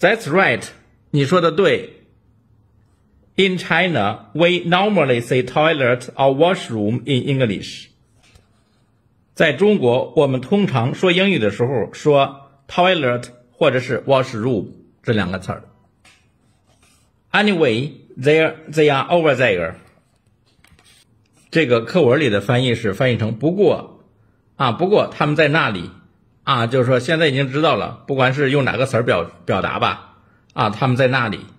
That's right， 你说的对。In China, we normally say toilet or washroom in English. 在中国，我们通常说英语的时候说 toilet 或者是 washroom 这两个词儿。Anyway, they are over there. 这个课文里的翻译是翻译成不过他们在那里就是说现在已经知道了，不管是用哪个词儿表达吧他们在那里。